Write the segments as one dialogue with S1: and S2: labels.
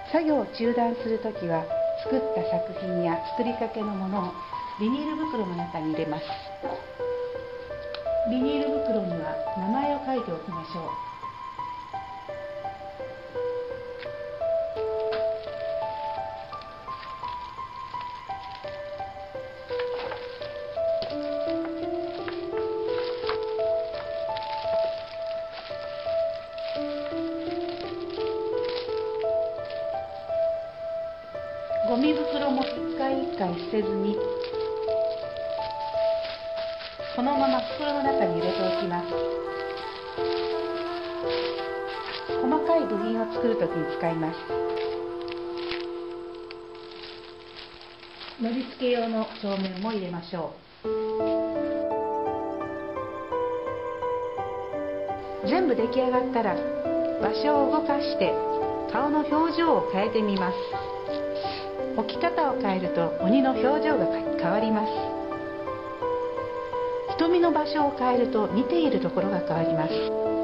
S1: 作業を中断するときは、作った作品や作りかけのものをビニール袋の中に入れます。ビニール袋には名前を書いておきましょう。ゴミ袋も一回一回捨てずに、このまま袋の中に入れておきます。細かい部品を作るときに使います。のり付け用の照明も入れましょう。全部出来上がったら、場所を動かして顔の表情を変えてみます。置き方を変えると鬼の表情が変わります。瞳の場所を変えると見ているところが変わります。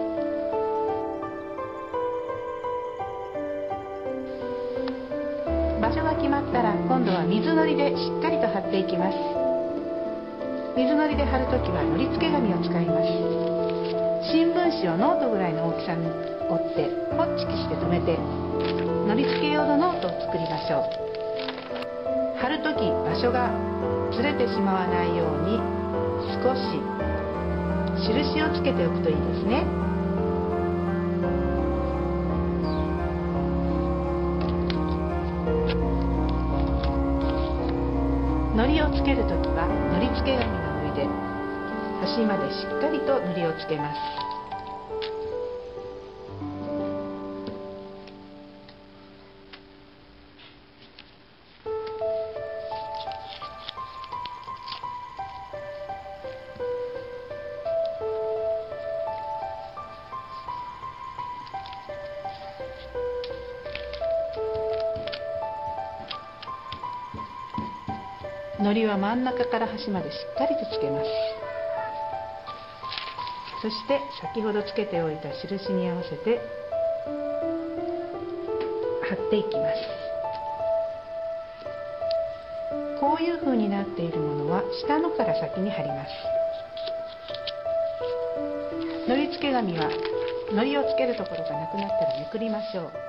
S1: 場所が決まったら今度は水のりでしっかりと貼っていきます。水のりで貼るときはのり付け紙を使います。新聞紙をノートぐらいの大きさに折ってホッチキして留めて、のり付け用のノートを作りましょう。貼るとき場所がずれてしまわないように少し印をつけておくといいですね。のりをつけるときはのり付け紙の上で端までしっかりとのりをつけます。のりは真ん中から端までしっかりとつけます。そして先ほどつけておいた印に合わせて貼っていきます。こういう風になっているものは下のから先に貼ります。のり付け紙はのりをつけるところがなくなったらめくりましょう。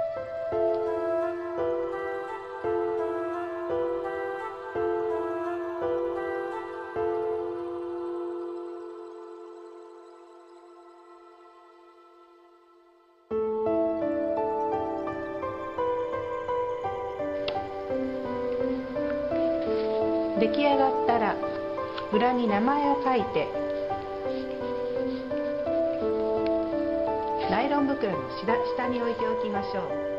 S1: 出来上がったら裏に名前を書いてナイロン袋の下に置いておきましょう。